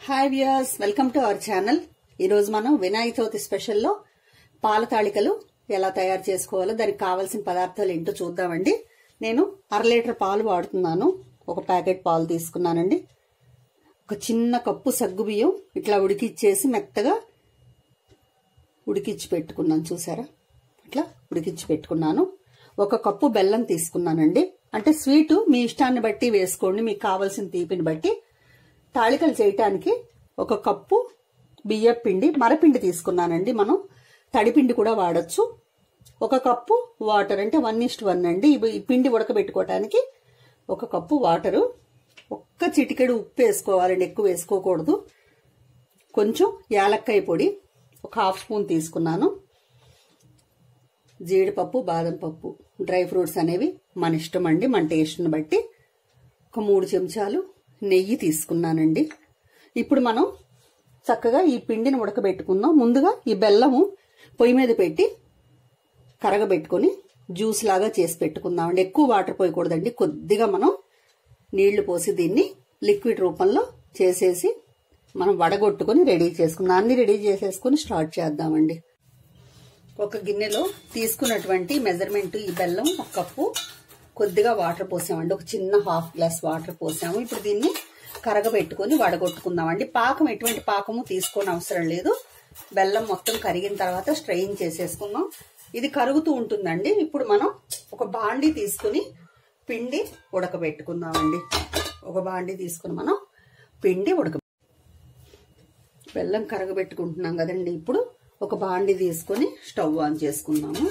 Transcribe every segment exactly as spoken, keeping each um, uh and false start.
Hi viewers, welcome to our channel. ఈ రోజు మనం వినాయక చవితి స్పెషల్ లో పాల తాళికలు ఎలా తయారు చేసుకోవాలో దానికి కావాల్సిన పదార్థాలు ఏంటో చూద్దామండి. నేను అర లీటర్ పాలు వాడుతున్నాను. ఒక ప్యాకెట్ పాలు తీసుకున్నానండి. ఒక చిన్న కప్పు సగ్గు బియ్యం ఇట్లా ఉడికిచ్చేసి మెత్తగా ఉడికిచ్చి పెట్టుకున్నాను. చూసారా, ఇట్లా ఉడికిచ్చి పెట్టుకున్నాను. ఒక కప్పు బెల్లం తీసుకున్నానండి. అంటే స్వీటు మీ ఇష్టాన్ని బట్టి వేసుకోండి, మీకు కావాల్సిన తీపిని బట్టి. తాళికలు చేయటానికి ఒక కప్పు బియ్యం పిండి, మరపిండి తీసుకున్నానండి. మనం తడిపిండి కూడా వాడచ్చు. ఒక కప్పు వాటర్, అంటే వన్ ఇస్ట్ వన్ అండి. ఈ పిండి ఉడకబెట్టుకోవటానికి ఒక కప్పు వాటరు, ఒక్క చిటికెడు ఉప్పు వేసుకోవాలండి, ఎక్కువ వేసుకోకూడదు. కొంచెం యాలక్కాయ పొడి ఒక హాఫ్ స్పూన్ తీసుకున్నాను. జీడిపప్పు, బాదం పప్పు, డ్రై ఫ్రూట్స్ అనేవి మన ఇష్టం అండి, మన టేస్ట్ని బట్టి. ఒక మూడు చెంచాలు నెయ్యి తీసుకున్నానండి. ఇప్పుడు మనం చక్కగా ఈ పిండిని ఉడకబెట్టుకుందాం. ముందుగా ఈ బెల్లము పొయ్యి మీద పెట్టి కరగబెట్టుకుని జ్యూస్ లాగా చేసి పెట్టుకుందాం అండి. ఎక్కువ వాటర్ పోయకూడదండి, కొద్దిగా మనం నీళ్లు పోసి దీన్ని లిక్విడ్ రూపంలో చేసేసి మనం వడగొట్టుకుని రెడీ చేసుకుందాం. అన్ని రెడీ చేసేసుకుని స్టార్ట్ చేద్దామండి. ఒక గిన్నెలో తీసుకున్నటువంటి మెజర్మెంట్ ఈ బెల్లం ఒక కప్పు, కొద్దిగా వాటర్ పోసామండి. ఒక చిన్న హాఫ్ గ్లాస్ వాటర్ పోసాము. ఇప్పుడు దీన్ని కరగబెట్టుకుని వడగొట్టుకుందామండి. పాకం ఎటువంటి పాకము తీసుకోని అవసరం లేదు. బెల్లం మొత్తం కరిగిన తర్వాత స్ట్రెయిన్ చేసేసుకుందాం. ఇది కరుగుతూ ఉంటుందండి. ఇప్పుడు మనం ఒక బాండీ తీసుకుని పిండి ఉడకబెట్టుకుందామండి. ఒక బాండీ తీసుకుని మనం పిండి ఉడక బెల్లం కరగబెట్టుకుంటున్నాం కదండి. ఇప్పుడు ఒక బాండీ తీసుకుని స్టవ్ ఆన్ చేసుకుందాము.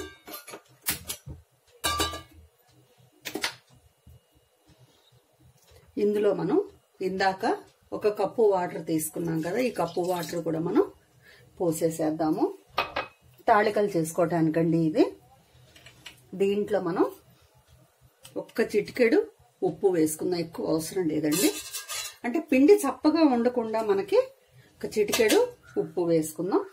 ఇందులో మనం ఇందాక ఒక కప్పు వాటర్ తీసుకున్నాం కదా, ఈ కప్పు వాటర్ కూడా మనం పోసేసేద్దాము. తాళికలు చేసుకోవటానికండి ఇది. దీంట్లో మనం ఒక్క చిటికెడు ఉప్పు వేసుకుందాం, ఎక్కువ అవసరం లేదండి. అంటే పిండి చప్పగా ఉండకుండా మనకి ఒక చిటికెడు ఉప్పు వేసుకుందాం.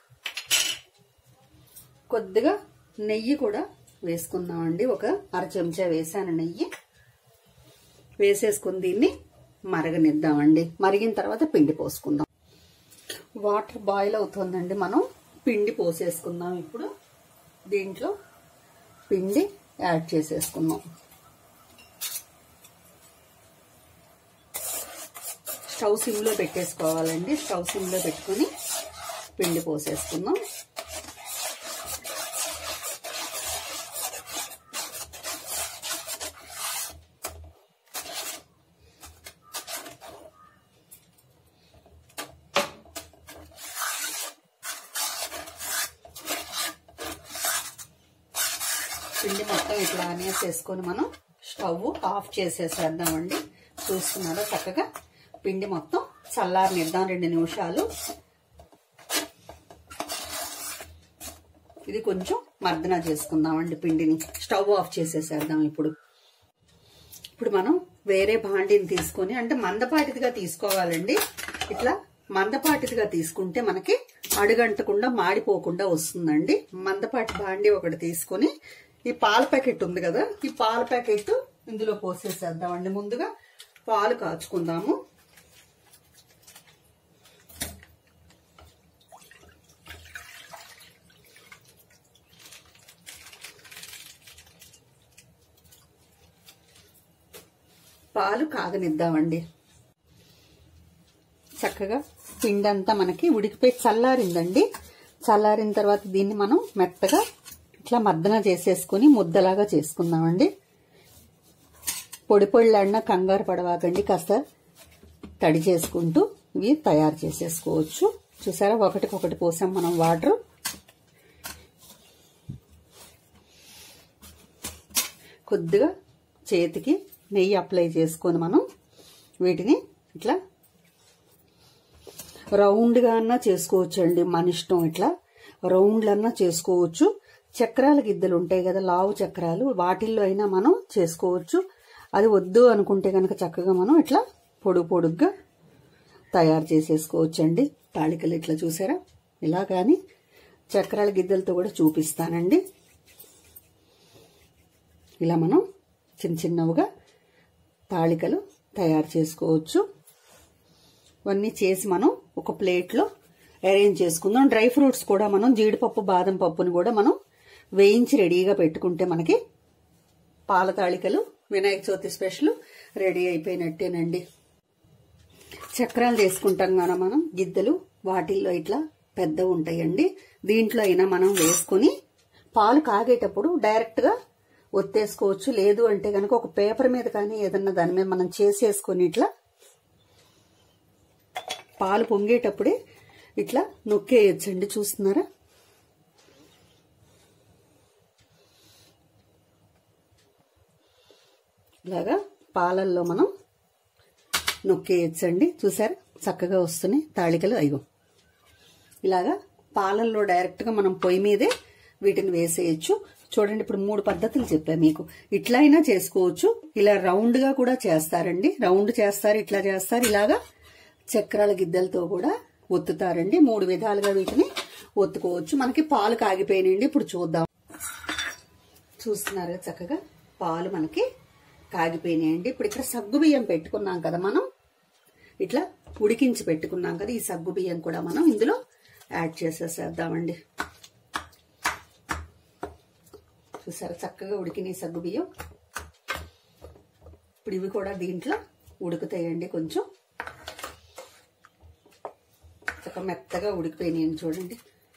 కొద్దిగా నెయ్యి కూడా వేసుకుందామండి. ఒక అర చెంచా వేసాను నెయ్యి. వేసేసుకుని దీన్ని మరగనిద్దామండి. మరిగిన తర్వాత పిండి పోసుకుందాం. వాటర్ బాయిల్ అవుతుందండి. మనం పిండి పోసేసుకుందాం. ఇప్పుడు దీంట్లో పిండి యాడ్ చేసేసుకుందాం. స్టవ్ సిమ్లో పెట్టేసుకోవాలండి. స్టవ్ సిమ్లో పెట్టుకుని పిండి పోసేసుకుందాం. పిండి మొత్తం ఇట్లా అనేసేసుకొని మనం స్టవ్ ఆఫ్ చేసేసేద్దామండి. చూస్తున్నారా, చక్కగా పిండి మొత్తం చల్లారనిద్దాం రెండు నిమిషాలు. ఇది కొంచెం మర్దన చేసుకుందామండి పిండిని. స్టవ్ ఆఫ్ చేసేసేద్దాం. ఇప్పుడు ఇప్పుడు మనం వేరే భాండీని తీసుకొని, అంటే మందపాటిదిగా తీసుకోవాలండి. ఇట్లా మందపాటిదిగా తీసుకుంటే మనకి అడుగంటకుండా మాడిపోకుండా వస్తుందండి. మందపాటి భాండీ ఒకటి తీసుకొని ఈ పాల ప్యాకెట్ ఉంది కదా, ఈ పాల ప్యాకెట్ ఇందులో పోసేసేద్దామండి. ముందుగా పాలు కాచుకుందాము. పాలు కాగనిద్దామండి. చక్కగా పిండి అంతా మనకి ఉడికిపోయి చల్లారిందండి. చల్లారిన తర్వాత దీన్ని మనం మెత్తగా ఇట్లా మర్దన చేసేసుకుని ముద్దలాగా చేసుకుందామండి. పొడి పొడిలాడినా కంగారు పడవాకండి, కాస్త తడి చేసుకుంటూ ఇవి తయారు చేసేసుకోవచ్చు. చూసారా, ఒకటికొకటి పోసాం మనం వాటర్. కొద్దిగా చేతికి నెయ్యి అప్లై చేసుకొని మనం వీటిని ఇట్లా రౌండ్గా అన్నా చేసుకోవచ్చు అండి, మన ఇష్టం. ఇట్లా రౌండ్లన్నా చేసుకోవచ్చు. చక్రాల గిద్దలు ఉంటాయి కదా, లావు చక్రాలు, వాటిల్లో అయినా మనం చేసుకోవచ్చు. అది వద్దు అనుకుంటే కనుక చక్కగా మనం ఇట్లా పొడుగు పొడుగ్గా తయారు చేసేసుకోవచ్చు అండి తాళికలు. ఇట్లా చూసారా, ఇలా కానీ చక్రాల గిద్దలతో కూడా చూపిస్తానండి. ఇలా మనం చిన్న చిన్నవిగా తాళికలు తయారు చేసుకోవచ్చు. ఇవన్నీ చేసి మనం ఒక ప్లేట్లో అరేంజ్ చేసుకుందాం. డ్రై ఫ్రూట్స్ కూడా మనం జీడిపప్పు బాదం పప్పుని కూడా మనం వేయించి రెడీగా పెట్టుకుంటే మనకి పాల తాళికలు వినాయక చవితి స్పెషల్ రెడీ అయిపోయినట్టేనండి. చక్రాలు చేసుకుంటాం కదా మనం, గిద్దెలు వాటిల్లో ఇట్లా పెద్ద ఉంటాయండి. దీంట్లో అయినా మనం వేసుకుని పాలు కాగేటప్పుడు డైరెక్ట్ గా ఒత్తేసుకోవచ్చు. లేదు అంటే కనుక ఒక పేపర్ మీద కానీ ఏదన్నా దాని మీద మనం చేసేసుకొని ఇట్లా పాలు పొంగేటప్పుడే ఇట్లా నొక్కేయచ్చండి. చూస్తున్నారా? ఇలాగా పాలల్లో మనం నొక్కేయచ్చండి. చూసారా చక్కగా వస్తున్నాయి తాళికలు. అయ్యో ఇలాగా పాలల్లో డైరెక్ట్ గా మనం పొయ్యి మీదే వీటిని వేసేయచ్చు. చూడండి, ఇప్పుడు మూడు పద్ధతులు చెప్పా మీకు. ఇట్లా అయినా చేసుకోవచ్చు, ఇలా రౌండ్ గా కూడా చేస్తారండి. రౌండ్ చేస్తారు, ఇట్లా చేస్తారు, ఇలాగా చక్రాల గిద్దెలతో కూడా ఒత్తుతారండి. మూడు విధాలుగా వీటిని ఒత్తుకోవచ్చు. మనకి పాలు కాగిపోయినాయండి. ఇప్పుడు చూద్దాం. చూస్తున్నారు చక్కగా పాలు మనకి కాగిపోయినాయండి. ఇప్పుడు ఇక్కడ సగ్గు బియ్యం పెట్టుకున్నాం కదా మనం, ఇట్లా ఉడికించి పెట్టుకున్నాం కదా, ఈ సగ్గు బియ్యం కూడా మనం ఇందులో యాడ్ చేసేసేద్దామండి. చూసారా చక్కగా ఉడికిన సగ్గు బియ్యం. ఇప్పుడు ఇవి కూడా దీంట్లో ఉడుకుతాయండి. కొంచెం చక్కగా మెత్తగా ఉడికిపోయినాయండి. చూడండి,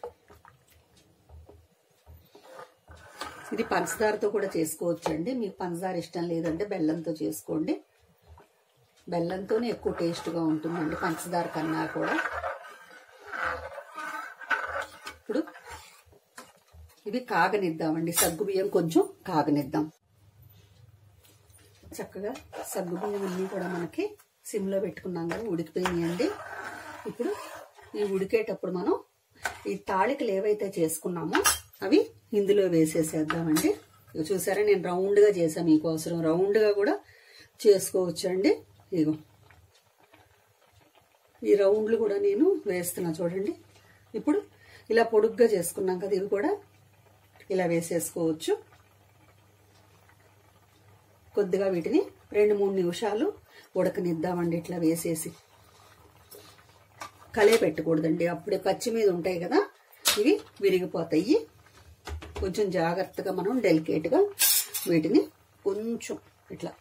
ఇది పంచదారతో కూడా చేసుకోవచ్చు అండి. మీకు పంచదార ఇష్టం లేదంటే బెల్లంతో చేసుకోండి. బెల్లంతోనే ఎక్కువ టేస్ట్గా ఉంటుందండి పంచదార కన్నా కూడా. ఇప్పుడు ఇవి కాగనిద్దామండి. సగ్గు బియ్యం కొంచెం కాగనిద్దాం. చక్కగా సగ్గు బియ్యం అన్నీ కూడా మనకి సిమ్లో పెట్టుకున్నాం కదా, ఉడికిపోయినాయండి. ఇప్పుడు ఈ ఉడికేటప్పుడు మనం ఈ తాళికలు ఏవైతే చేసుకున్నామో అవి ఇందులో వేసేసేద్దామండి. చూసారా, నేను రౌండ్ గా చేసాను, మీకోసం రౌండ్ గా కూడా చేసుకోవచ్చు అండి. ఇగో ఈ రౌండ్లు కూడా నేను వేస్తున్నా చూడండి. ఇప్పుడు ఇలా పొడుగ్గా చేసుకున్నాం కదా, ఇవి కూడా ఇలా వేసేసుకోవచ్చు. కొద్దిగా వీటిని రెండు మూడు నిమిషాలు ఉడకనిద్దామండి. ఇట్లా వేసేసి కలే పెట్టకూడదండి, అప్పుడే పచ్చి మీద ఉంటాయి కదా, ఇవి విరిగిపోతాయి. కొంచెం జాగ్రత్తగా మనం డెలికేట్గా వీటిని కొంచెం ఇట్లా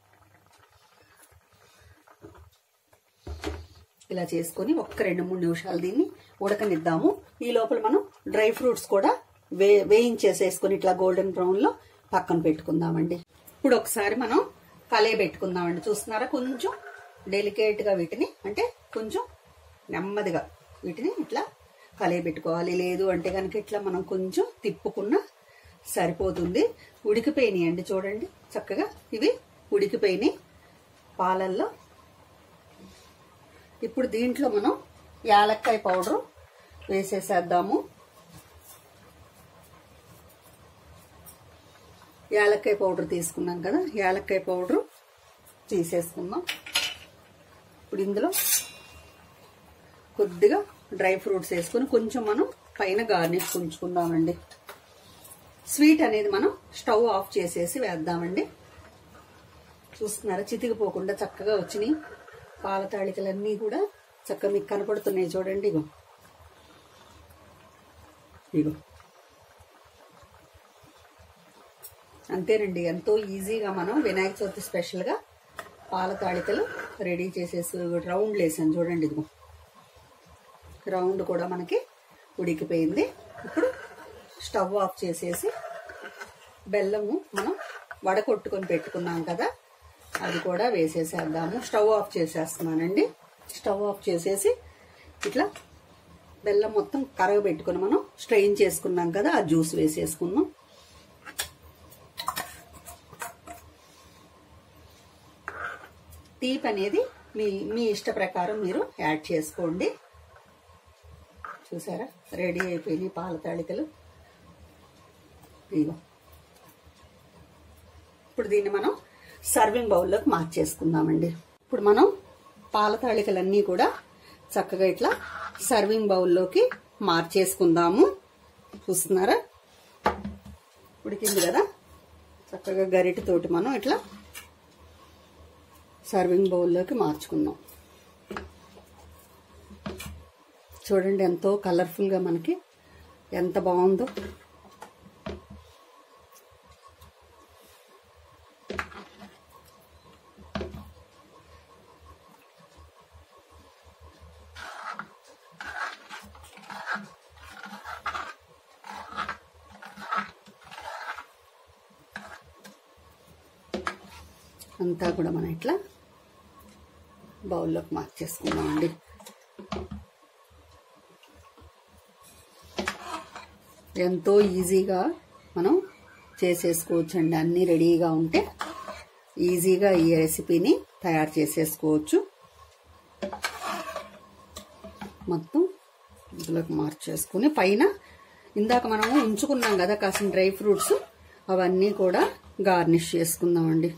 ఇలా చేసుకొని ఒక్క రెండు మూడు నిమిషాలు దీన్ని ఉడకనిద్దాము. ఈ లోపల మనం డ్రై ఫ్రూట్స్ కూడా వే వేయించేసేసుకొని ఇట్లా గోల్డెన్ బ్రౌన్ లో పక్కన పెట్టుకుందామండి. ఇప్పుడు ఒకసారి మనం కలే పెట్టుకుందామండి. చూస్తున్నారా, కొంచెం డెలికేట్ గా వీటిని, అంటే కొంచెం నెమ్మదిగా వీటిని ఇట్లా కలే పెట్టుకోవాలి. లేదు అంటే కనుక ఇట్లా మనం కొంచెం తిప్పుకున్నా సరిపోతుంది. ఉడికిపోయినాయండి చూడండి చక్కగా, ఇవి ఉడికిపోయినాయి పాలల్లో. ఇప్పుడు దీంట్లో మనం యాలక్కాయ పౌడర్ వేసేసేద్దాము. యాలక్కాయ పౌడర్ తీసుకున్నాం కదా, యాలక్కాయ పౌడర్ తీసేసుకుందాం. ఇప్పుడు ఇందులో కొద్దిగా డ్రై ఫ్రూట్స్ వేసుకొని కొంచెం మనం పైన గార్నిష్ ఉంచుకుందామండి. స్వీట్ అనేది మనం స్టవ్ ఆఫ్ చేసేసి వేద్దామండి. చూస్తున్నారా, చితికిపోకుండా చక్కగా వచ్చినాయి పాల తాళికలన్నీ కూడా చక్కగా మీకు కనపడుతున్నాయి చూడండి. ఇగో ఇగో అంతేనండి, ఎంతో ఈజీగా మనం వినాయక చవితి స్పెషల్ గా పాల తాళికలు రెడీ చేసేసి రౌండ్ వేసాను చూడండి. ఇదిగో రౌండ్ కూడా మనకి ఉడికిపోయింది. ఇప్పుడు స్టవ్ ఆఫ్ చేసేసి బెల్లము మనం వడకొట్టుకొని పెట్టుకున్నాం కదా, అది కూడా వేసేసేద్దాము. స్టవ్ ఆఫ్ చేసేస్తున్నానండి. స్టవ్ ఆఫ్ చేసేసి ఇట్లా బెల్లం మొత్తం కరగబెట్టుకుని మనం స్ట్రెయిన్ చేసుకున్నాం కదా, ఆ జ్యూస్ వేసేసుకున్నాం. తీపి అనేది మీ మీ ఇష్ట ప్రకారం మీరు యాడ్ చేసుకోండి. చూసారా, రెడీ అయిపోయినాయి పాల తాళికలు. ఇదిగో ఇప్పుడు దీన్ని మనం సర్వింగ్ బౌల్లోకి మార్చేసుకుందామండి. ఇప్పుడు మనం పాల తాళికలన్నీ కూడా చక్కగా ఇట్లా సర్వింగ్ బౌల్లోకి మార్చేసుకుందాము. చూస్తున్నారా, ఉడికింది కదా, చక్కగా గరిటెతోటి మనం ఇట్లా సర్వింగ్ బౌల్లోకి మార్చుకుందాం. చూడండి ఎంతో కలర్ఫుల్గా మనకి ఎంత బాగుందో. అంతా కూడా మనం ఇట్లా బౌల్లోకి మార్చేసుకుందామండి. ఎంతో ఈజీగా మనం చేసేసుకోవచ్చండి. అన్నీ రెడీగా ఉంటే ఈజీగా ఈ రెసిపీని తయారు చేసేసుకోవచ్చు. మొత్తం ఇందులోకి మార్చేసుకుని పైన ఇందాక మనము ఉంచుకున్నాం కదా కాసిన డ్రై ఫ్రూట్స్, అవన్నీ కూడా గార్నిష్ చేసుకుందామండి.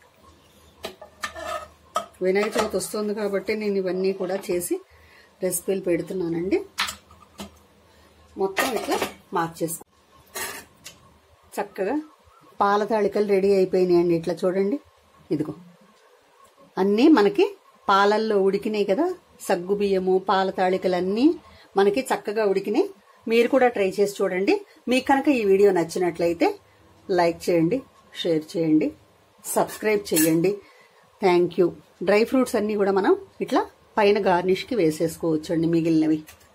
వినాయక చవితి వస్తుంది కాబట్టి నేను ఇవన్నీ కూడా చేసి రెసిపీలు పెడుతున్నానండి. మొత్తం ఇట్లా మార్చేసుకో. చక్కగా పాల తాళికలు రెడీ అయిపోయినాయండి. ఇట్లా చూడండి, ఇదిగో అన్నీ మనకి పాలల్లో ఉడికినాయి కదా. సగ్గు బియ్యము, పాల తాళికలు అన్నీ మనకి చక్కగా ఉడికినాయి. మీరు కూడా ట్రై చేసి చూడండి. మీకు కనుక ఈ వీడియో నచ్చినట్లయితే లైక్ చేయండి, షేర్ చేయండి, సబ్స్క్రైబ్ చేయండి. Thank you. డ్రై ఫ్రూట్స్ అన్నీ కూడా మనం ఇట్లా పైన గార్నిష్కి వేసేసుకోవచ్చు అండి మిగిలినవి.